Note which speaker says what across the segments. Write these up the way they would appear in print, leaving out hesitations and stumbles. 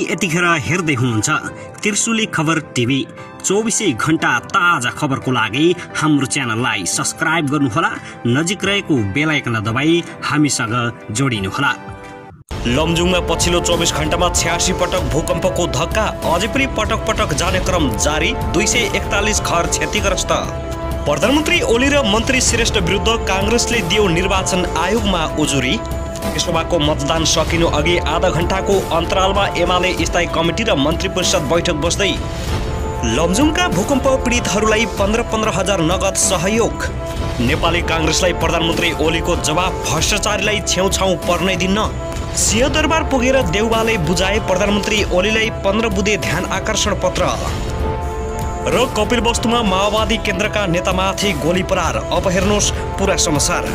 Speaker 1: यतिखेर हेर्दै हुनुहुन्छ त्रिशुली खबर टिभी। 24 घण्टा ताजा खबरको लागि हाम्रो च्यानललाई सब्स्क्राइब गर्नुहोला, नजिक रहेको बेल आइकन दबाई हामीसँग जोडिनुहोला। लमजुङमा पछिल्लो 24 घण्टामा 86 पटक भूकम्पको धक्का, अझै पनि पटक पटक जाने क्रम जारी। 241 घर क्षतिग्रस्त। प्रधानमन्त्री ओली र मन्त्री श्रेष्ठ विरुद्ध काङ्ग्रेसले दियो निर्वाचन आयोगमा उजुरी। लोकसभाको मतदान सकिनु अघि आधा घण्टाको अन्तरालमा एमाले स्थायी कमिटी र मन्त्री परिषद बैठक बस्दै। लमजुङका भूकम्प पीडितहरूलाई 15-15 हजार नगद सहयोग। नेपाली काङ्ग्रेसलाई प्रधानमन्त्री ओलीको जवाब, भ्रष्टाचारीलाई छेउछाउ पर्नै दिन्न। सिंहदरबार पुगेर देउबाले बुझाए प्रधानमन्त्री ओलीलाई 15 बुँदे ध्यान आकर्षण पत्र। र कपिलवस्तुमा माओवादी केन्द्रका नेतामाथि गोली प्रहार। अब हेर्नुहोस् पुरा समाचार।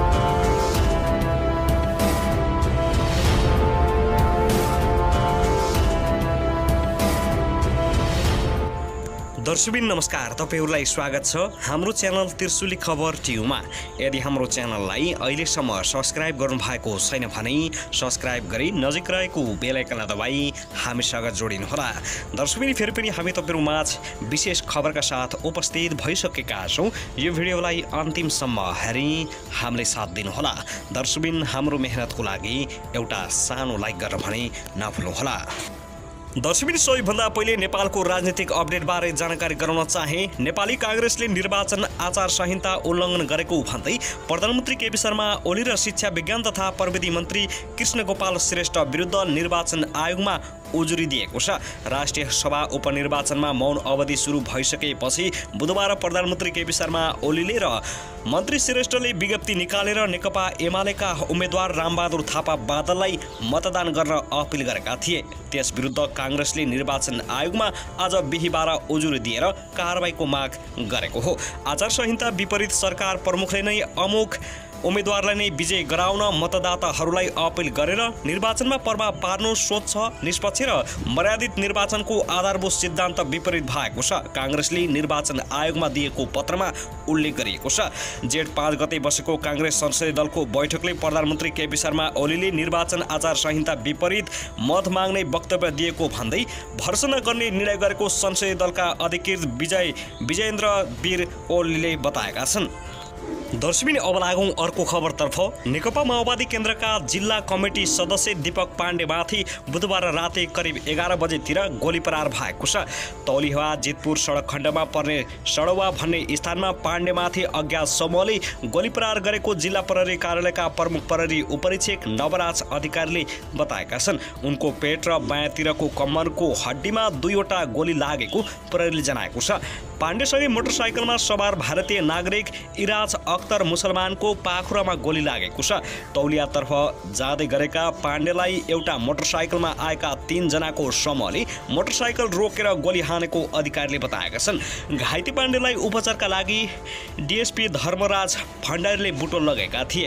Speaker 1: दर्शकबिन नमस्कार, तपाईहरुलाई स्वागत छ हाम्रो च्यानल त्रिशुली खबर टिभीमा। यदि हाम्रो च्यानललाई अहिलेसम्म सब्स्क्राइब गर्नु भएको छैन भने सब्स्क्राइब गरी नजिक रहेको बेल आइकन दबाई हामीसँग जोडिनुहोला। दर्शकबिन फेरि पनि हामी तपाईहरु माझ विशेष खबरका साथ उपस्थित भइसकेका छौं। यो भिडियोलाई अन्तिमसम्म हेरी हामीले साथ दिनुहोला। दर्शकबिन हाम्रो मेहनतको लागि एउटा सानो लाइक गर्न भने नभुल्नुहोला। दर्शकबिन सबैभन्दा पहिले नेपालको राजनीतिक अपडेट बारे जानकारी गराउन चाहे। नेपाली काङ्ग्रेसले निर्वाचन आचार संहिता उल्लङ्घन गरेको भन्दै प्रधानमन्त्री केपी शर्मा ओली र शिक्षा विज्ञान तथा प्रविधि मन्त्री कृष्ण गोपाल श्रेष्ठ विरुद्ध निर्वाचन आयोगमा उजुरी दिएको छ। राष्ट्रिय सभा उपनिर्वाचनमा मौन अवधि सुरु भइसकेपछि बुधबार प्रधानमन्त्री केपी शर्मा ओलीले र मन्त्री श्रेष्ठले विज्ञप्ति निकालेर नेकपा एमालेका उम्मेद्वार रामबहादुर थापा बादललाई मतदान गर्न अपिल गरेका थिए। त्यस विरुद्ध काङ्ग्रेसले निर्वाचन आयोगमा आज बिहीबार उजुरी दिएर कारबाहीको माग गरेको हो। आचार संहिता विपरीत सरकार प्रमुखले नै अमुक उम्मेद्वारलाई नै विजय गराउन मतदाताहरूलाई अपिल गरेर निर्वाचनमा प्रभाव पार्नु स्वच्छ, निष्पक्ष र मर्यादित निर्वाचनको आधारभूत सिद्धान्त विपरीत भएको छ। काङ्ग्रेसले निर्वाचन आयोगमा दिएको पत्रमा उल्लेख गरिएको छ। जेठ 5 गते बसेको काङ्ग्रेस संसदीय दलको बैठकले प्रधानमन्त्री केपी शर्मा ओलीले निर्वाचन आचार संहिता विपरीत मत माग्ने वक्तव्य दिएको भन्दै भर्सना गर्ने निर्णय गरेको संसदीय दलका अधिकृत विजयेन्द्र वीर ओलीले बताएका छन्। दर्शकबिन अब लागौं अर्को खबरतर्फ। नेकपा माओवादी केन्द्रका जिल्ला कमिटी सदस्य दीपक पाण्डेमाथि बुधबार राति करिब 11 बजेतिर गोली प्रहार भएको छ। तौलिया जितपुर सडक खण्डमा पर्ने सडौवा भन्ने स्थानमा पाण्डेमाथि अज्ञात समूहले गोली प्रहार गरेको जिल्ला प्रहरी कार्यालयका प्रमुख प्रहरी उपरीक्षक नवराज अधिकारीले बताएका छन्। उनको पेट र बायाँतिरको कम्मरको हड्डीमा 2वटा गोली लागेको प्रहरीले जनाएको छ। पाण्डेसँगै मोटरसाइकलमा सवार भारतीय नागरिक इराज अख्तर मुसलमानको पाखुरामा गोली लागेको छ। तौलियातर्फ जाँदै गरेका पाण्डेलाई एउटा मोटरसाइकलमा आएका 3 जनाको समूहले मोटरसाइकल रोकेर गोली हानेको अधिकारीले बताएका छन्। घाइते पाण्डेलाई उपचारका लागि डिएसपी धर्मराज भण्डारीले बुटोल लगेका थिए।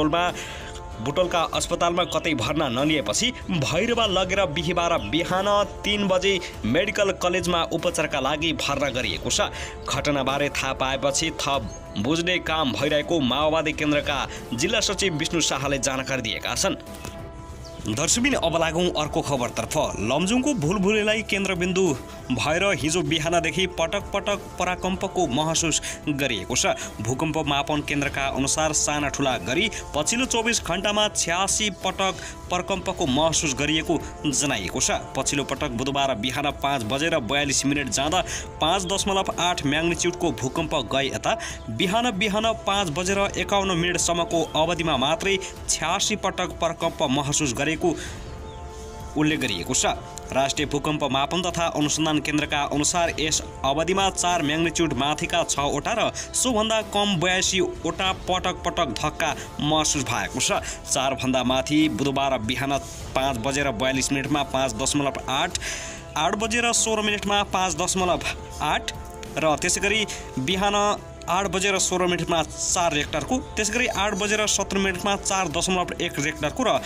Speaker 1: बुटोलका अस्पतालमा कतै भर्ना नलिएपछि भैरवा लगेर बिहीबार बिहान 3 बजे मेडिकल कलेजमा उपचारका लागि भर्ना गरिएको छ। घटनाबारे थाहा पाएपछि थप बुझ्ने काम भइरहेको माओवादी केन्द्रका जिल्ला सचिव विष्णु शाहले जानकारी दिएका छन्। दर्शकबिन अब लागौं अर्को खबरतर्फ। लमजुङको भुलभुलेलाई केन्द्रबिन्दु भएर हिजो बिहानदेखि पटक पटक पराकम्पको महसुस गरिएको छ। भूकम्प मापन केन्द्रका अनुसार साना ठुला गरी पछिल्लो 24 घण्टामा 86 पटक प्रकम्पको महसुस गरिएको जनाइएको छ। पछिल्लो पटक बुधबार बिहान 5:42 जाँदा 5.8 म्याग्निच्युडको भूकम्प गए यता बिहान 5:51 सम्मको अवधिमा मात्रै 86 पटक प्रकम्प महसुस गरेको उल्लेख गरिएको छ। राष्ट्रिय भूकम्प मापन तथा अनुसन्धान केन्द्रका अनुसार यस अवधिमा 4 म्याग्निच्युड माथिका 6वटा र सोभन्दा कम 82 वटा पटक धक्का महसुस भएको छ। 4 भन्दा माथि बुधबार बिहान 5:42 मा 5.8, 8:16 5.8 र त्यसैगरी बिहान 8:16 मा 4 रेक्टरको, त्यसैगरी 8:17 मा 4.1 रेक्टरको र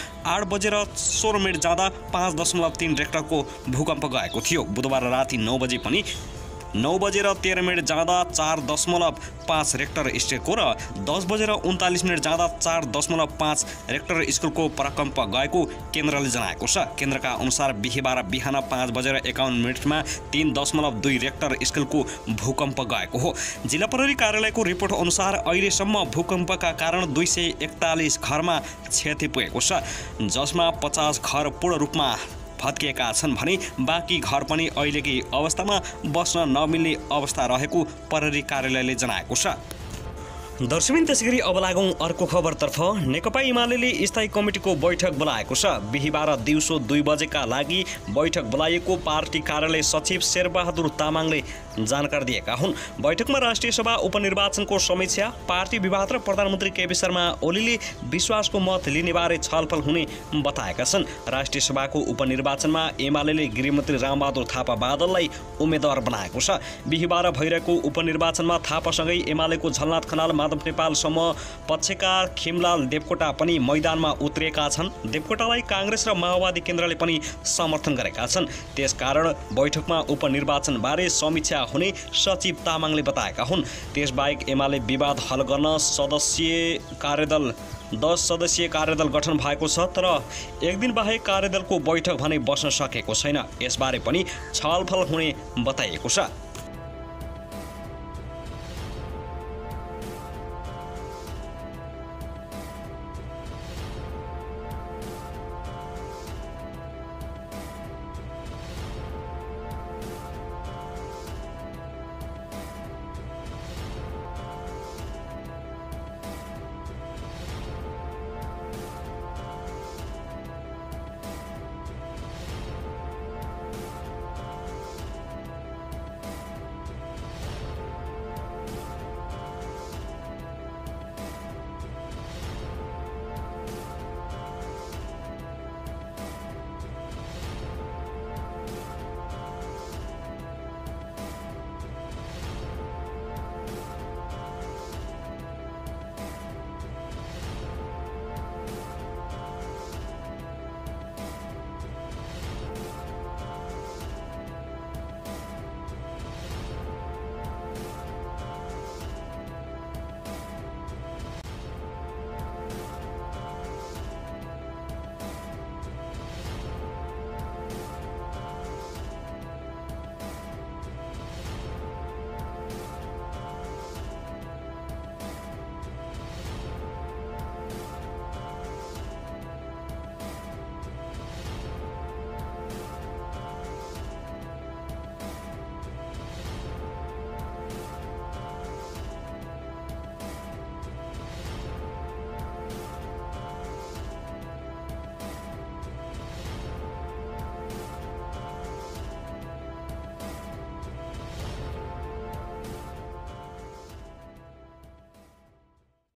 Speaker 1: 8:16 जाँदा 5.3 रेक्टरको भूकम्प गएको थियो। बुधबार राति 9 बजे पनि 9:13 जाँदा 4.5 रेक्टर स्केलको र 10:39 जाँदा 4.5 रेक्टर स्केलको प्रकम्प गएको केन्द्रले जनाएको छ। केन्द्रका अनुसार बिहीबार बिहान 5:51 मा 3.2 रेक्टर स्केलको भूकम्प गएको हो। जिल्ला प्रहरी कार्यालयको रिपोर्ट अनुसार अहिलेसम्म भूकम्पका कारण 241 घरमा क्षति पुगेको छ, जसमा 50 घर पूर्ण रूपमा भत्किएका छन् भने बाँकी घर पनि अहिलेकै अवस्थामा बस्न नमिल्ने अवस्था रहेको प्रहरी कार्यालयले जनाएको छ। दर्शकबिन त्यसैगरी अब लागौँ अर्को खबरतर्फ। नेकपा एमाले स्थायी कमिटीको बैठक बोलाएको छ। बिहीबार दिउँसो 2 बजेका लागि बैठक बोलाइएको पार्टी कार्यालय सचिव शेरबहादुर तामाङले जानकारी दिएका हुन्। बैठकमा राष्ट्रिय सभा उपनिर्वाचनको समीक्षा, पार्टी विवाद र प्रधानमन्त्री केपी शर्मा ओलीले विश्वासको मत लिने बारे छलफल हुने बताएका छन्। राष्ट्रिय सभाको उपनिर्वाचनमा एमाले गृहमन्त्री रामबहादुर थापा बादललाई उम्मेद्वार बनाएको छ। बिहीबार भइरहेको उपनिर्वाचनमा थापासँगै एमालेको झलनाथ खनाल, माधव नेपाल समूह पक्षका खिमलाल देवकोटा पनि मैदानमा उत्रिएका छन्। देवकोटालाई काङ्ग्रेस र माओवादी केन्द्रले पनि समर्थन गरेका छन्। त्यसकारण बैठकमा उपनिर्वाचनबारे समीक्षा हुने सचिव तामाङले बताएका हुन्। त्यसबाहेक एमाले विवाद हल गर्न 10 सदस्यीय कार्यदल गठन भएको छ, तर एक दिन बाहेक कार्यदलको बैठक भने बस्न सकेको छैन। यसबारे पनि छलफल हुने बताइएको छ।